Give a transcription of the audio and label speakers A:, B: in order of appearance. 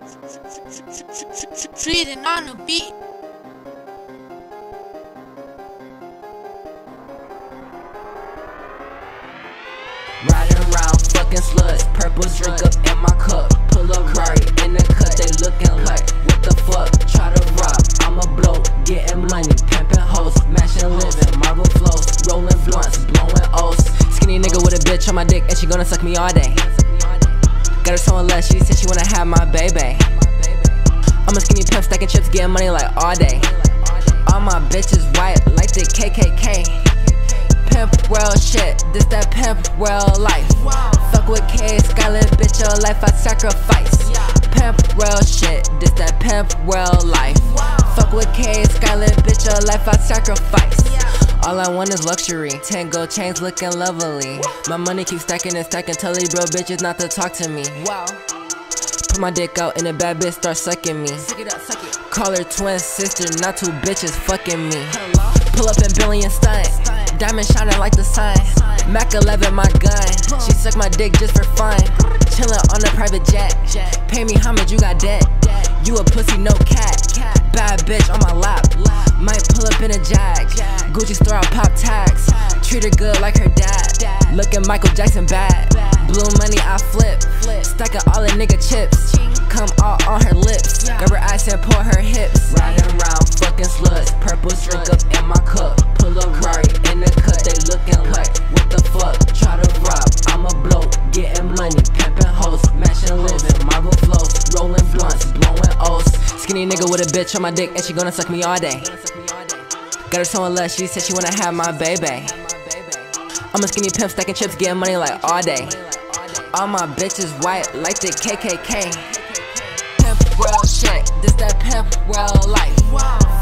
A: Breathing on the beat.
B: Riding around fucking sluts, purple drink up in my cup. Pull up Rari in the cut, they looking like what the fuck? Try to rob, I'm a bloke, getting money, pimping hoes, mashing living, marble flows, rolling blunts, blowing O's. Skinny nigga with a bitch on my dick and she gonna suck me all day. Got her someone less, she said she wanna have my baby. I'm a skinny pimp stacking chips, getting money like all day. All my bitches white like the KKK. Pimp world shit, this that pimp world life. Fuck with K, Skylit, bitch, your life I sacrifice. Pimp world shit, this that pimp world life. Fuck with K, Skylit, bitch, your life I sacrifice. All I want is luxury, 10 gold chains looking lovely. My money keeps stacking and stacking, tell these bro bitches not to talk to me. Put my dick out and a bad bitch start sucking me. Call her twin sister, not two bitches fucking me. Pull up in billion stunt, diamond shining like the sun. Mac 11 my gun, she suck my dick just for fun. Chillin' on a private jet, pay me homage, you got debt. You a pussy, no cat, bad bitch on my lap. Might pull up in a Jag, Gucci store, I pop tags. Treat her good like her dad, looking Michael Jackson bad. Blue money, I flip, stacking all the nigga chips. Come all on her lips, grab her ass and pull her hips. Riding around fucking sluts, purple drink up in my cup. Pull up Rari in the cut, they looking like what the fuck? Try to rob, I'm a bloke, getting money, pimping hoes, mashing living, marble flows, rolling blunts, blowing O's. Skinny nigga with a bitch on my dick and she gonna suck me all day. Got her someone less, she said she wanna have my baby. I'm a skinny pimp stacking chips, getting money like all day. All my bitches white like the KKK. Pimp world shit, this that pimp world life.